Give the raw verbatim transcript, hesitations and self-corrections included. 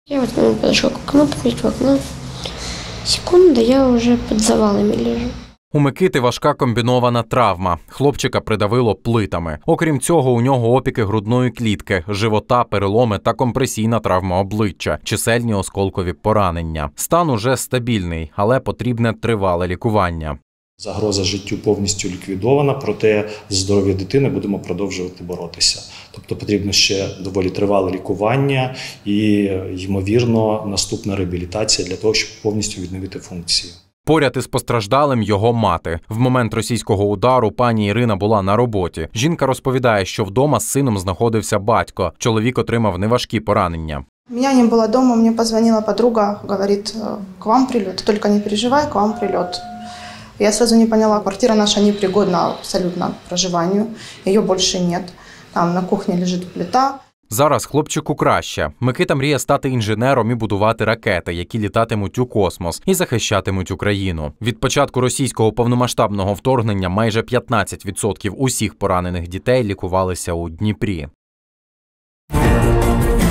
Я вот к нему подошел к окну, посмотреть в окно. Секунда, я уже под завалами лежу. У Микити важка комбінована травма. Хлопчика придавило плитами. Окрім цього, у нього опіки грудної клітки, живота, переломи та компресійна травма обличчя, чисельні осколкові поранення. Стан уже стабільний, але потрібне тривале лікування. Загроза життю повністю ліквідована, проте з здоров'я дитини будемо продовжувати боротися. Тобто потрібно ще доволі тривале лікування і, ймовірно, наступна реабілітація для того, щоб повністю відновити функцію. Поряд із постраждалим його мати. В момент російського удару пані Ірина була на роботі. Жінка розповідає, що вдома з сином знаходився батько. Чоловік отримав неважкі поранення. Меня не было дома, мне позвонила подруга, говорит, к вам прилет, только не переживай, к вам прилет. Я сразу не поняла, квартира наша непригодна абсолютно к проживанию, ее больше нет. Там на кухне лежит плита. Зараз хлопчику краще. Микита мріє стати інженером і будувати ракети, які літатимуть у космос і захищатимуть Україну. Від початку російського повномасштабного вторгнення майже п'ятнадцять відсотків усіх поранених дітей лікувалися у Дніпрі.